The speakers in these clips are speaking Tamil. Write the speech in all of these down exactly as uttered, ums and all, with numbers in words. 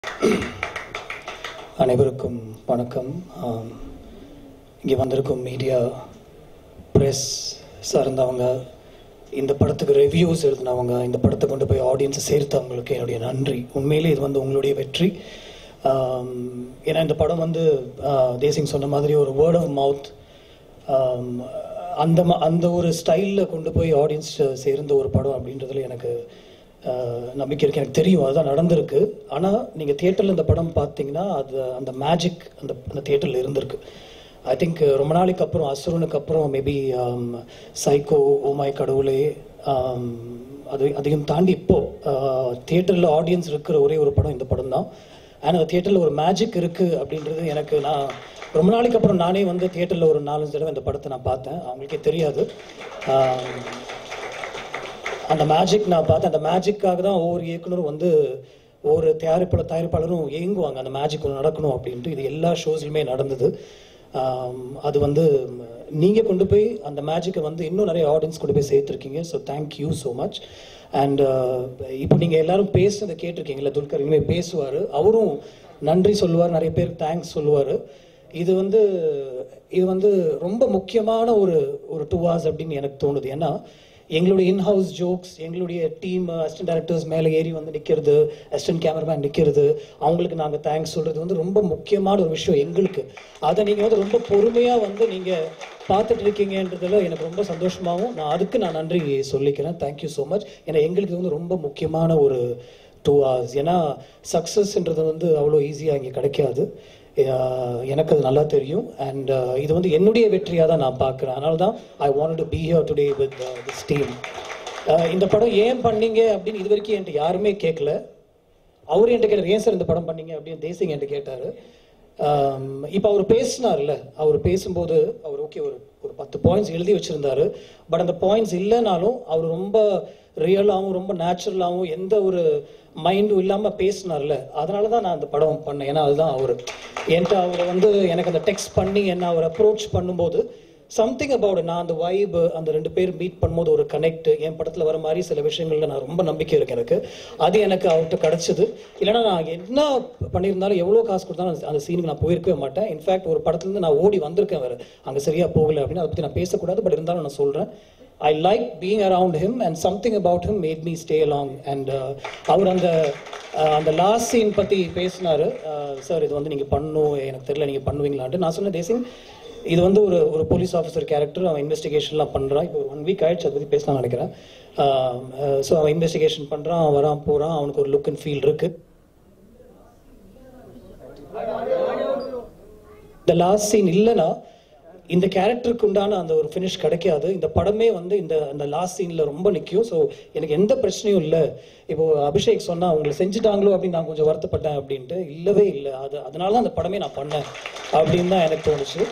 அனைவருக்கும் வணக்கம். இங்கே வந்திருக்கும் மீடியா ப்ரெஸ் சார்ந்தவங்க, இந்த படத்துக்கு ரிவ்யூஸ் எழுதினவங்க, இந்த படத்தை கொண்டு போய் ஆடியன்ஸை சேர்த்தவங்களுக்கு என்னுடைய நன்றி. உண்மையிலே இது வந்து உங்களுடைய வெற்றி. ஏன்னா இந்த படம் வந்து தேசிங் சொன்ன மாதிரி ஒரு வேர்ட் ஆஃப் மவுத், அந்த அந்த ஒரு ஸ்டைலில் கொண்டு போய் ஆடியன்ஸ் சேர்ந்த ஒரு படம் அப்படின்றதுல எனக்கு நம்பிக்கை இருக்குது. எனக்கு தெரியும் அதுதான் நடந்திருக்கு. ஆனால் நீங்கள் தியேட்டரில் இந்த படம் பார்த்தீங்கன்னா அது அந்த மேஜிக் அந்த அந்த தியேட்டரில் இருந்திருக்கு. ஐ திங்க் ரொம்ப நாளைக்கு அப்புறம், அசுரனுக்கு அப்புறம், மேபி சைக்கோ, ஓமாய் கடவுளே, அது அதையும் தாண்டி இப்போது தியேட்டரில் ஆடியன்ஸ் இருக்கிற ஒரே ஒரு படம் இந்த படம் தான். ஆனால் அந்த தியேட்டரில் ஒரு மேஜிக் இருக்குது அப்படின்றது எனக்கு, நான் ரொம்ப நாளைக்கு அப்புறம் நானே வந்து தியேட்டரில் ஒரு நாலஞ்சு தடவை இந்த படத்தை நான் பார்த்தேன். அவங்களுக்கே தெரியாது அந்த மேஜிக் நான் பார்த்தேன். அந்த மேஜிக்காக தான் ஒவ்வொரு இயக்குனரும் வந்து ஒவ்வொரு தயாரிப்பாளர் தயாரிப்பாளரும் ஏங்குவாங்க அந்த மேஜிக் ஒன்று நடக்கணும் அப்படின்ட்டு. இது எல்லா ஷோஸ்லையுமே நடந்தது. அது வந்து நீங்கள் கொண்டு போய் அந்த மேஜிக்கை வந்து இன்னும் நிறைய ஆடியன்ஸ் கொண்டு போய் சேர்த்துருக்கீங்க. So thank you so much. And இப்போ நீங்கள் எல்லாரும் பேசுனதை கேட்டிருக்கீங்களா, துல்கர் இனிமேல் பேசுவார், அவரும் நன்றி சொல்லுவார், நிறைய பேருக்கு தேங்க்ஸ் சொல்லுவார். இது வந்து இது வந்து ரொம்ப முக்கியமான ஒரு ஒரு டூ ஹவர்ஸ் அப்படின்னு எனக்கு தோணுது. ஏன்னா எங்களுடைய இன்ஹவுஸ் ஜோக்ஸ், எங்களுடைய டீம் அசிஸ்டன்ட் டைரக்டர்ஸ் மேலே ஏறி வந்து நிற்கிறது, அசிஸ்டன்ட் கேமராமேன் நிற்கிறது, அவங்களுக்கு நாங்கள் தேங்க்ஸ் சொல்கிறது வந்து ரொம்ப முக்கியமான ஒரு விஷயம் எங்களுக்கு. அதை நீங்கள் வந்து ரொம்ப பொறுமையாக வந்து நீங்கள் பார்த்துட்டு இருக்கீங்கன்றதுல எனக்கு ரொம்ப சந்தோஷமாகவும், நான் அதுக்கு நான் நன்றி சொல்லிக்கிறேன். Thank you so much. ஏன்னா எங்களுக்கு வந்து ரொம்ப முக்கியமான ஒரு டூ ஹவர்ஸ். ஏன்னா சக்ஸஸ்ன்றது வந்து அவ்வளோ ஈஸியாக இங்கே கிடைக்காது, எனக்கு அது நல்லா தெரியும். அண்ட் இது வந்து என்னுடைய வெற்றியாக தான் நான் பார்க்குறேன். அதனால தான் I want to be here today with this team. இந்த படம் ஏன் பண்ணீங்க அப்படின்னு இது வரைக்கும் என்கிட்ட யாருமே கேட்கல. அவரு என்கிட்ட கேட்டார், ஏன் சார் இந்த படம் பண்ணீங்க அப்படின்னு தேசிங் என்கிட்ட கேட்டார். இப்போ அவர் பேசினார்ல, அவர் பேசும்போது அவர் ஓகே ஒரு ஒரு பத்து பாயிண்ட்ஸ் எழுதி வச்சுருந்தாரு. பட் அந்த பாயிண்ட்ஸ் இல்லைனாலும் அவர் ரொம்ப ரியலாகவும் ரொம்ப நேச்சுரலாகவும் எந்த ஒரு மைண்டும் இல்லாமல் பேசினார்ல, அதனால தான் நான் அந்த படம் பண்ணேன். ஏன்னா அதுதான் அவர் என்கிட்ட அவரை வந்து எனக்கு அந்த டெக்ஸ்ட் பண்ணி என்ன அவர் அப்ரோச் பண்ணும்போது சம்திங் அபவுட், நான் அந்த வைப், அந்த ரெண்டு பேர் மீட் பண்ணும்போது ஒரு கனெக்ட், என் படத்தில் வர மாதிரி சில விஷயங்கள்ல நான் ரொம்ப நம்பிக்கை இருக்கு எனக்கு. அது எனக்கு அவர்கிட்ட கிடச்சிது. இல்லைனா நான் என்ன பண்ணியிருந்தாலும் எவ்வளோ காசு கொடுத்தாலும் அந்த சீனுக்கு நான் போயிருக்கவே மாட்டேன். இன்ஃபேக்ட் ஒரு படத்துலேருந்து நான் ஓடி வந்திருக்கேன் வேறு, அங்கே சரியாக போகலை அப்படின்னு. அதை பற்றி நான் பேசக்கூடாது, பட் இருந்தாலும் நான் சொல்கிறேன். I like being around him and something about him made me stay along. And அவர் அந்த அந்த லாஸ்ட் சீன் பற்றி பேசினார். சார் இது வந்து நீங்கள் பண்ணணும், எனக்கு தெரியல நீங்கள் பண்ணுவீங்களான்ட்டு. நான் சொன்ன தேசிங், இது வந்து ஒரு ஒரு போலீஸ் ஆஃபீஸர் கேரக்டர், அவன் இன்வெஸ்டிகேஷன்லாம் பண்ணுறான். இப்போ ஒன் வீக் ஆயிடுச்சு அதை பற்றி பேசலாம் நினைக்கிறேன். ஸோ அவன் இன்வெஸ்டிகேஷன் பண்ணுறான், வரான் போகிறான், அவனுக்கு ஒரு லுக் அண்ட் ஃபீல் இருக்குது. இந்த லாஸ்ட் சீன் இல்லைன்னா இந்த கேரக்டருக்கு உண்டான அந்த ஒரு ஃபினிஷ் கிடைக்காது. இந்த படமே வந்து இந்த அந்த லாஸ்ட் சீனில் ரொம்ப நிற்கும். ஸோ எனக்கு எந்த பிரச்சனையும் இல்லை. இப்போ அபிஷேக் சொன்னால் அவங்களை செஞ்சுட்டாங்களோ அப்படின்னு நான் கொஞ்சம் வருத்தப்பட்டேன் அப்படின்ட்டு, இல்லவே இல்லை. அது அதனால தான் அந்த படமே நான் பண்ணேன் அப்படின்னு தான் எனக்கு தோணுச்சு.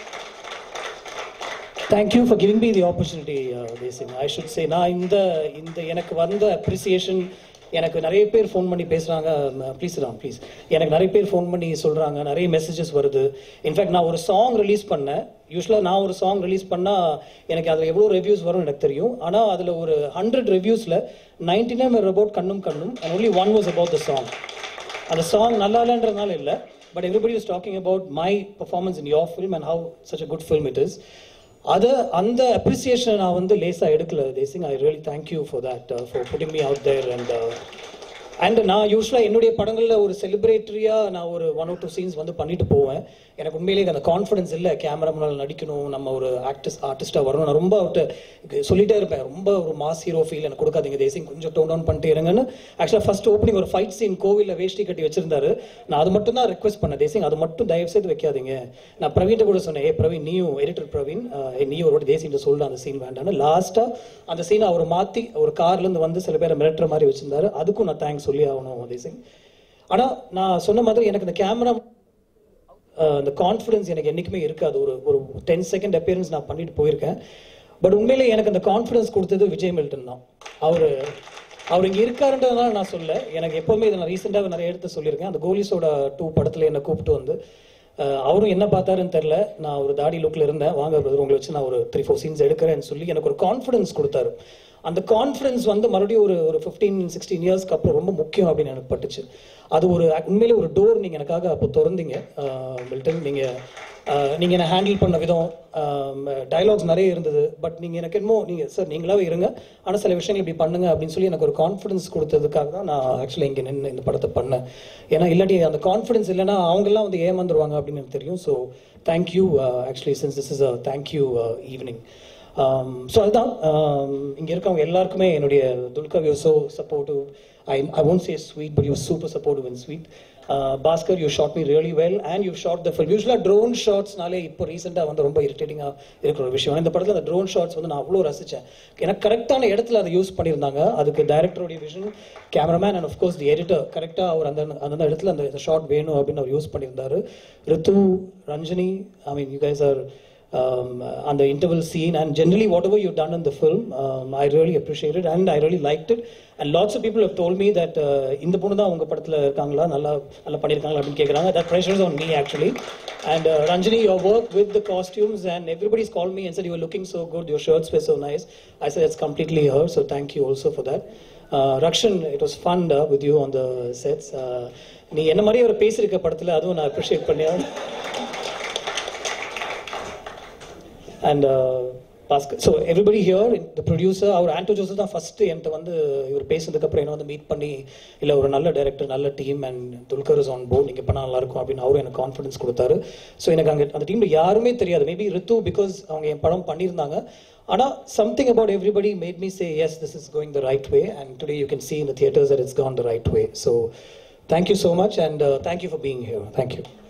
Thank you for giving me the opportunity பேசிங். ஐ ஷுட் சே, நான் இந்த இந்த எனக்கு வந்த அப்ரிசியேஷன், எனக்கு நிறைய பேர் ஃபோன் பண்ணி பேசுகிறாங்க. ப்ளீஸ் ராம் ப்ளீஸ் எனக்கு நிறைய பேர் ஃபோன் பண்ணி சொல்கிறாங்க, நிறைய மெசேஜஸ் வருது. இன்ஃபேக்ட் நான் ஒரு சாங் ரிலீஸ் பண்ணேன். யூஸ்வலாக நான் ஒரு சாங் ரிலீஸ் பண்ணால் எனக்கு அதில் எவ்வளோ ரிவ்யூஸ் வரும்னு எனக்கு தெரியும். ஆனால் அதில் ஒரு ஹண்ட்ரட் ரிவ்யூஸில் நைன்டி நைன் ஆர் அபவுட் கண்ணும் கண்ணும் and only one was about the song. அந்த சாங் நல்லா இல்லைன்றதுனால இல்லை, but everybody was talking about my performance in your film and how such a good film it is. அதை அந்த அப்ரிசியேஷனை நான் வந்து லேசாக எடுக்கல Desingh. I really thank you for that, for putting me out there. And and நான் யூஸ்வலாக என்னுடைய படங்களில் ஒரு செலிப்ரேட்டரியாக நான் ஒரு ஒன் ஆர் டூ சீன்ஸ் வந்து பண்ணிட்டு போவேன். எனக்கு உண்மையிலேயே அந்த கான்ஃபிடன்ஸ் இல்லை, கேமரா முன்னால் நடிக்கணும், நம்ம ஒரு ஆக்டிஸ்ட் ஆர்டிஸ்ட்டாக வரணும். நான் ரொம்ப அவர்கிட்ட சொல்லிட்டே இருப்பேன், ரொம்ப ஒரு மாஸ் ஹீரோ ஃபீல் எனக்கு கொடுக்காதீங்க தேசிங், கொஞ்சம் டோன் டவுன் பண்ணிட்டு இருங்கன்னு. ஆக்சுவலாக ஃபர்ஸ்ட் ஓப்பனிங் ஒரு ஃபைட் சீன் கோவிலில் வேஷ்டி கட்டி வச்சிருந்தாரு. நான் அது மட்டும் தான் ரெக்வஸ்ட் பண்ணேன், தேசிங் அது மட்டும் தயவு செய்து வைக்காதீங்க. நான் பிரவீன்ட்ட கூட சொன்னேன், ஏ பிரவீன் நீயும் எடிட்டர் பிரவீன் நீயும் ஒரு தேசிங்கிட்ட சொல்ல அந்த சீன் வேண்டான்னு. லாஸ்ட்டாக அந்த சீனை அவர் மாற்றி ஒரு கார்லேருந்து வந்து சில பேரை மிரட்டுற மாதிரி வச்சிருந்தாரு. அதுக்கும் நான் தேங்க்ஸ் சொல்லி ஆகணும் தேசிங். ஆனால் நான் சொன்ன மாதிரி எனக்கு இந்த கேமரா அந்த கான்ஃபிடன்ஸ் எனக்கு என்றைக்குமே இருக்காது. ஒரு ஒரு டென் செகண்ட் அப்பியரன்ஸ் நான் பண்ணிட்டு போயிருக்கேன். பட் உண்மையிலே எனக்கு அந்த கான்ஃபிடன்ஸ் கொடுத்தது விஜய் மில்டன் தான். அவர் அவர் இங்கே இருக்காருன்றதுனால நான் சொல்ல, எனக்கு எப்போவுமே இதை நான் ரீசெண்டாக நிறைய எடுத்து சொல்லியிருக்கேன். அந்த கோலிஸோட டூ படத்தில் என்னை கூப்பிட்டு வந்து அவரும் என்ன பார்த்தாருன்னு தெரில, நான் ஒரு தாடி லுக்கில் இருந்தேன், வாங்க பிரதர் உங்களை வச்சு நான் ஒரு த்ரீ ஃபோர் சீன்ஸ் எடுக்கிறேன்னு சொல்லி எனக்கு ஒரு கான்ஃபிடன்ஸ் கொடுத்தாரு. அந்த கான்ஃபிடன்ஸ் வந்து மறுபடியும் ஒரு ஒரு ஃபிஃப்டீன் சிக்ஸ்டீன் இயர்ஸ்க்கு அப்புறம் ரொம்ப முக்கியம் அப்படின்னு எனக்கு பட்டுச்சு. அது ஒரு உண்மையிலே ஒரு டோர் நீங்கள் எனக்காக அப்போ திறந்தீங்க மில்டன். நீங்கள் நீங்கள் என்னை ஹேண்டில் பண்ண விதம், டயலாக்ஸ் நிறைய இருந்தது. பட் நீங்கள் எனக்கு என்னமோ நீங்கள் சார் நீங்களாவே இருங்க, ஆனால் சில விஷயங்கள் இப்படி பண்ணுங்க அப்படின்னு சொல்லி எனக்கு ஒரு கான்ஃபிடன்ஸ் கொடுத்ததுக்காக தான் நான் ஆக்சுவலி இங்கே நின்று இந்த படத்தை பண்ணேன். ஏன்னா இல்லாட்டி அந்த கான்ஃபிடன்ஸ் இல்லைன்னா அவங்கெல்லாம் வந்து ஏமாந்துருவாங்க அப்படின்னு எனக்கு தெரியும். So thank you actually since this is a thank you evening. So அதுதான் இங்கே இருக்கவங்க எல்லாருக்குமே என்னுடைய Dulquer, you so supportive. I, I won't say sweet, but you're super supportive and sweet. Uh, Bhaskar, you shot me really well and you shot the film. Usually drone shots naale ipo recent ah vandu romba irritating ah irukra oru vishayam. Indha padathula the drone shots vandu na avlo rasichen. Ena correct ana edathila adha use pannirundanga. Adukku director oda vision, cameraman and of course the editor correct ah அவர் அந்த அந்த இடத்துல அந்த ஷாட் வேணும் அப்படின்னு அவர் யூஸ் பண்ணியிருந்தாரு. ரித்து, Ranjani, I mean you guys are Um, on the interval scene and generally whatever you've done in the film, um, I really appreciate it and I really liked it. And lots of people have told me that இந்த பொண்ணு தான் உங்க படத்துல இருக்காங்களா, நல்லா நல்லா பண்ணிருக்காங்களா அப்படின்னு கேக்குறாங்க. That pressure is on me actually. And uh, Ranjini, your work with the costumes and everybody's called me and said you were looking so good, your shirts were so nice. I said it's completely her, so thank you also for that. Uh, Rakshan, it was fun uh, with you on the sets. நீ என்ன மாதிரி ஒரு பேசிருக்க படத்துல, அதுவும் நான் appreciate பண்ணேன். And uh, Bhaskar, so everybody here, the producer, our Anto Joseph தான் ஃபர்ஸ்ட் என்கிட்ட வந்து இவர் பேசுனதுக்கு அப்புறம் என்ன வந்து மீட் பண்ணி இல்லை ஒரு நல்ல டைரக்டர், நல்ல team and Dulquer is on board, நீங்கள் பண்ணால் நல்லா இருக்கும் அப்படின்னு அவரும் எனக்கு கான்ஃபிடன்ஸ் கொடுத்தாரு. ஸோ எனக்கு அங்கே அந்த டீமில் யாருமே தெரியாது. மேபி ரித்து பிகாஸ் அவங்க என் படம் பண்ணியிருந்தாங்க. ஆனால் something about everybody made me say yes this is going the right way and today you can see in the theaters that it's gone the right way. So thank you so much and uh, thank you for being here. Thank you.